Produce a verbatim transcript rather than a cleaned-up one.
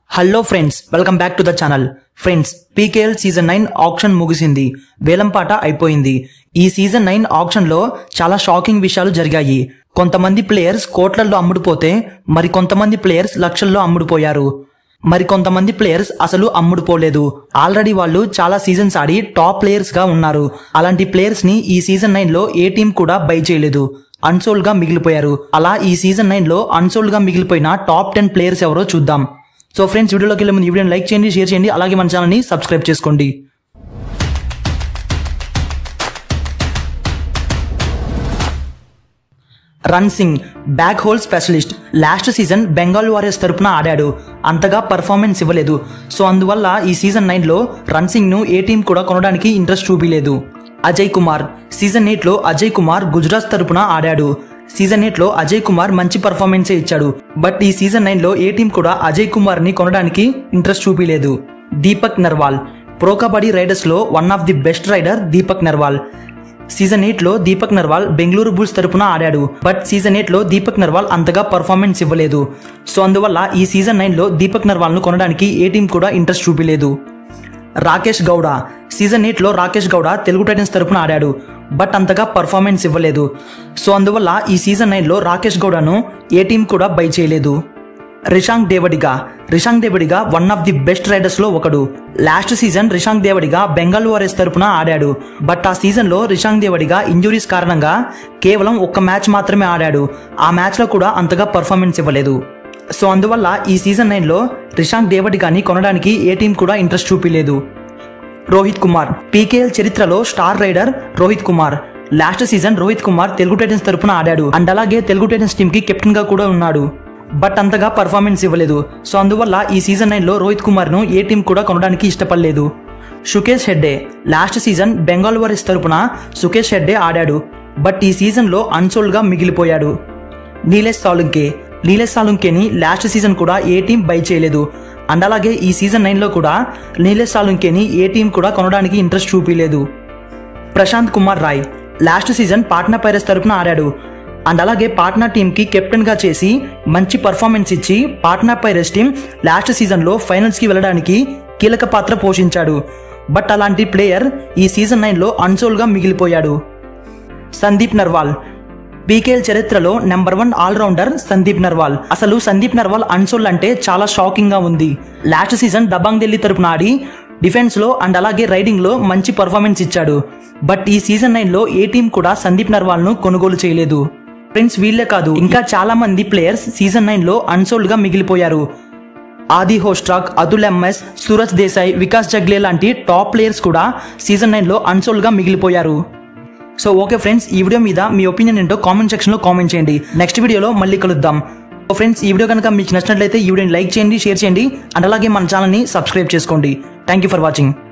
Hello friends, welcome back to the channel. Friends, PKL season nine auction ముగిసింది. వేలంపాట అయిపోయింది. ఈ సీజన్ నైన్ ఆప్షన్ లో చాలా షాకింగ్ విషయాలు జరిగాయి. కొంతమంది ప్లేయర్స్ కోట్లల్లో అమ్ముడుపోతే మరి కొంతమంది ప్లేయర్స్ లక్షల్లో అమ్ముడుపోయారు. మరి కొంతమంది ప్లేయర్స్ అసలు అమ్ముడుపోలేదు. ఆల్రెడీ వాళ్ళు చాలా సీజన్స్ ఆడి టాప్ ప్లేయర్స్ గా ఉన్నారు. అలాంటి ప్లేయర్స్ ని ఈ సీజన్ నైన్ లో ఏ టీం కూడా బై చేయలేదు. అన్సోల్డ్ గా మిగిలిపోయారు. అలా ఈ సీజన్ నైన్ లో అన్సోల్డ్ గా మిగిలిపోయిన టాప్ టెన్ ప్లేయర్స్ ఎవరో చూద్దాం. సో ఫ్రెండ్స్, వీడియోలోకి వెళ్ళే ముందు ఈ వీడియోని లైక్ చేయండి, షేర్ చేయండి, అలాగే మన ఛానల్ని సబ్స్క్రైబ్ చేసుకోండి. Ran Singh back hold specialist. Last season Bengal Warriors తరపున ఆడాడు. అంతగా పర్ఫార్మెన్స్ ఇవ్వలేదు. సో అందువల్ల ఈ సీజన్ నైన్ లో రన్ సింగ్ ను ఏ టీం కూడా కొనడానికి ఇంట్రెస్ట్ చూపిలేదు. అజయ్ కుమార్ సీజన్ ఎయిట్ లో అజయ్ కుమార్ గుజరాత్ తరపున ఆడాడు. సీజన్ ఎయిట్ లో అజయ్ కుమార్ మంచి పర్ఫార్మెన్సే ఇచ్చాడు. బట్ ఈ సీజన్ నైన్ లో ఏ టీం కూడా అజయ్ కుమార్ ని కొనడానికి ఇంట్రెస్ట్ చూపిలేదు. దీపక్ నర్వాల్ ప్రో కబడ్డీ రైడర్స్ లో one of the best raider Deepak Narwal. Season eight లో దీపక్ నర్వాల్ బెంగళూరు బుల్స్ తరపున ఆడాడు. బట్ సీజన్ ఎయిట్ లో దీపక్ నర్వాల్ అంతగా పర్ఫార్మెన్స్ ఇవ్వలేదు. సో అందువల్ల ఈ సీజన్ నైన్ లో దీపక్ నర్వాల్ ను కొనడానికి ఏ టీం కూడా ఇంట్రెస్ట్ చూపిలేదు. రాకేష్ గౌడ సీజన్ ఎయిట్ లో రాకేష్ గౌడ తెలుగు టైటన్స్ తరపున ఆడాడు. బట్ అంతగా పర్ఫార్మెన్స్ ఇవ్వలేదు. సో అందువల్ల ఈ సీజన్ నైన్ లో రాకేష్ గౌడను ఏ టీం కూడా బై చేయలేదు. Rishank Devadiga Rishank Devadiga one of the best raiders లో ఒకడు. Last season Rishank Devadiga Bengal Warriors తరపున ఆడాడు. బట్ ఆ సీజన్ లో రిషాంక్ దేవడిగా ఇంజురీస్ కారణంగా కేవలం ఒక్క మ్యాచ్ మాత్రమే ఆడాడు. ఆ మ్యాచ్ లో కూడా అంతగా పర్ఫార్మెన్స్ ఇవ్వలేదు. సో అందువల్ల ఈ సీజన్ నైన్ లో రిషాంక్ దేవడిగాని కొనడానికి ఏ టీం కూడా ఇంట్రెస్ట్ చూపిలేదు. రోహిత్ కుమార్ పీకేఎల్ చరిత్రలో star raider Rohit Kumar. Last season Rohit Kumar Telugu Titans తరపున ఆడాడు. అండ్ అలాగే తెలుగు టైటన్స్ టీమ్ కి కెప్టెన్ గా కూడా ఉన్నాడు. బట్ అంతగా పర్ఫార్మెన్స్ ఇవ్వలేదు. సో అందువల్ల ఈ సీజన్ నైన్ లో రోహిత్ కుమార్ ను ఏ టీం కూడా కొనడానికి ఇష్టపడలేదు. Sukesh Hegde last season Bengal Warriors తరపున సుకేష్ హెగ్డే ఆడాడు. బట్ ఈ సీజన్ లో అన్సోల్డ్ గా మిగిలిపోయాడు. నీలేష్ సాలుంకే నీలేష్ సాలుంకేని లాస్ట్ సీజన్ కూడా ఏ టీం బై చేయలేదు. అండ్ అలాగే ఈ సీజన్ నైన్ లో కూడా నీలేష్ సాలుంకేని ఏ టీం కూడా కొనడానికి ఇంట్రెస్ట్ చూపిలేదు. Prashant Kumar Rai last season Patna Pirates తరపున ఆడాడు. అండ్ అలాగే పాట్నా టీం కి కెప్టెన్ గా చేసి మంచి పర్ఫార్మెన్స్ ఇచ్చి Patna Pirates team last season లో ఫైనల్స్ కి వెళ్ళడానికి కీలక పాత్ర పోషించాడు. బట్ అలాంటి ప్లేయర్ ఈ సీజన్ నైన్ లో అన్సోల్డ్ గా మిగిలిపోయాడు. సందీప్ నర్వాల్ పీకేఎల్ చరిత్రలో number one allrounder Sandeep Narwal. అసలు సందీప్ నర్వాల్ అన్సోల్డ్ అంటే చాలా షాకింగ్ గా ఉంది. లాస్ట్ సీజన్ దబాంగ్ ఢిల్లీ తరపున ఆడి డిఫెన్స్ లో అండ్ అలాగే రైడింగ్ లో మంచి పర్ఫార్మెన్స్ ఇచ్చాడు. బట్ ఈ సీజన్ నైన్ లో ఏ టీం కూడా సందీప్ నర్వాల్ ను కొనుగోలు చేయలేదు. ఫ్రెండ్స్, వీళ్ళే కాదు, ఇంకా చాలా మంది ప్లేయర్స్ సీజన్ నైన్ లో అన్సోల్డ్ గా మిగిలిపోయారు. ఆది హోస్ట్రాక్, అతుల్ ఎంఎస్, సూరజ్ దేశాయ్, వికాస్ జగ్లే లాంటి టాప్ ప్లేయర్స్ కూడా సీజన్ నైన్ లో అన్సోల్డ్ గా మిగిలిపోయారు. సో ఓకే ఫ్రెండ్స్, ఈ వీడియో మీద మీ ఒపీనియన్ ఏంటో కామెంట్ సెక్షన్ లో కామెంట్ చేయండి. నెక్స్ట్ వీడియోలో మళ్ళీ కలుద్దాం. సో ఫ్రెండ్స్, ఈ వీడియో కనుక మీకు నచ్చినట్లయితే ఈ వీడియోని లైక్ చేయండి, షేర్ చేయండి, అండ్ అలాగే మన ఛానల్ని సబ్స్క్రైబ్ చేసుకోండి. Thank you for watching.